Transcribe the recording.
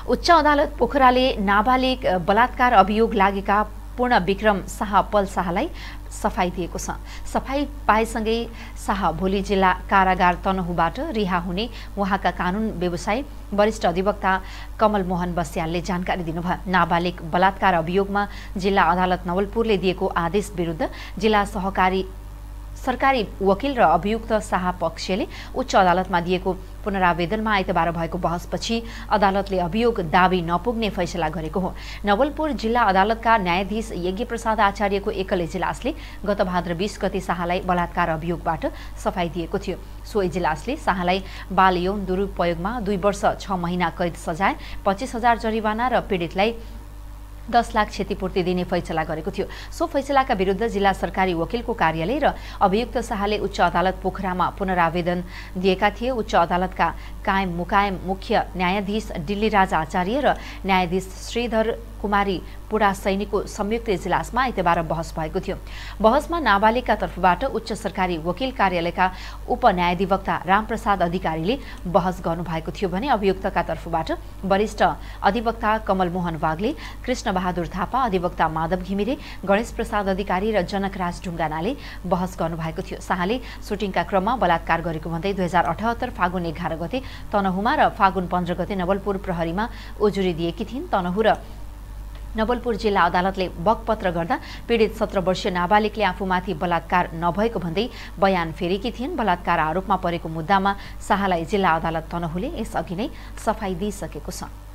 उच्च अदालत पोखराले नाबालिग बलात्कार अभियोग लागेका पूर्ण विक्रम शाह पल शाहलाई सफाई दिएको छ। सफाई पाएसँगै शाह भोलि जिल्ला कारागार तनहुबाट रिहा हुने उहाँका कानुन व्यवसायी वरिष्ठ अधिवक्ता कमल मोहन बस्यालले जानकारी दिनुभयो। नाबालिग बलात्कार अभियोगमा जिल्ला अदालत नवलपुरले दिएको आदेश विरुद्ध जिल्ला सरकारी वकिल र अभियुक्त शाह पक्षले उच्च अदालतमा दिएको पुनरावेदनमा आइतबार भएको बहसपछि अदालतले अभियोग दाबी नपुग्ने फैसला गरेको हो। नवलपुर जिल्ला अदालतका न्यायाधीश यज्ञ प्रसाद आचार्यको एकल इजलासले गत भाद्र 20 गते शाहलाई बलात्कार अभियोगबाट सफाई दिएको थियो। सो इजलासले शाहलाई बाल यौन दुरुपयोगमा 2 वर्ष 6 महिना कैद सजाय, 25,000 जरिवाना र पीडितलाई 10 लाख क्षतिपूर्ति दिने फैसला गरेको थियो। सो फैसलाका विरुद्ध जिल्ला सरकारी वकिलको कार्यालय र अभियुक्त शाहले उच्च अदालत पोखरामा पुनरावेदन दिएका थिए। उच्च अदालतका कायम मुकायम मुख्य न्यायाधीश डिल्लीराज आचार्य र न्यायाधीश श्रीधर कुमारी पुडा सैनिकको संयुक्त इजलासमा आइतबार बहस भएको थियो। बहसमा नाबालिगका तर्फबाट उच्च सरकारी वकिल कार्यालयका उपन्यायाधिवक्ता रामप्रसाद अधिकारीले बहस गर्नुभएको थियो भने अभियुक्तका तर्फबाट वरिष्ठ अधिवक्ता कमल मोहन वाग्ले, कृष्ण बहादुर थापा, अधिवक्ता माधव घिमिरे, गणेश प्रसाद अधिकारी र जनकराज ढुङ्गानाले बहस गर्नुभएको थियो। शाहले सुटिङका क्रममा बलात्कार गरेको भन्दै 2078 फागुन 11 गते तनहुमा र फागुन 15 गते नवलपुर प्रहरीमा उजुरी दिएकी थिइन्। तनहु र नवलपुर जिल्ला अदालतले बकपत्र गर्दा पीडित 17 वर्षीय नाबालिगले आफूमाथि बलात्कार नभएको भन्दै बयान फेरेकी थिइन्। बलात्कार आरोपमा परेको मुद्दामा शाहलाई जिल्ला अदालत तनहुले यसअघि नै सफाई दिइसकेको छ।